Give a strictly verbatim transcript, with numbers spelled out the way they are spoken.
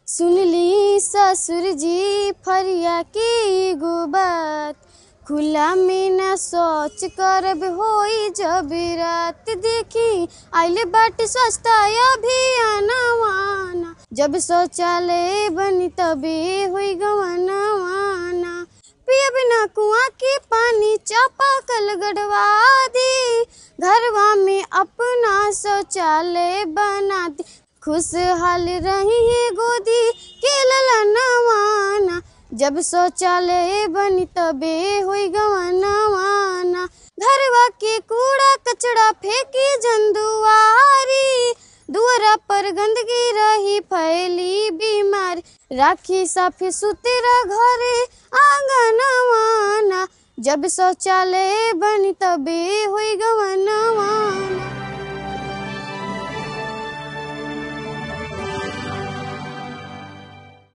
सुन ली ससुर जी फरिया की गो बात, खुला में न सोच करब होई जब रात। देखी आइले बाटे सस्ता अभियानवाना, जब शौचालय बनी तबे हुई गवनवाना। पिया बिना कुआं के पानी चापाकल गढ़वा दी, घरवा में अपना शौचालय बना दी। खुशहाल रही है गोदी के ललनवाना, जब शौचालय बनी तबे हुई गवनवाना। घरवा के कूड़ा कचड़ा फेंकी जंदुआरी, दुआरा पर गंदगी रही फैली बीमारी। राखी साफे सुतेरा घरे आंगनवाना, जब शौचालय बनी तबे हुई गवनवाना।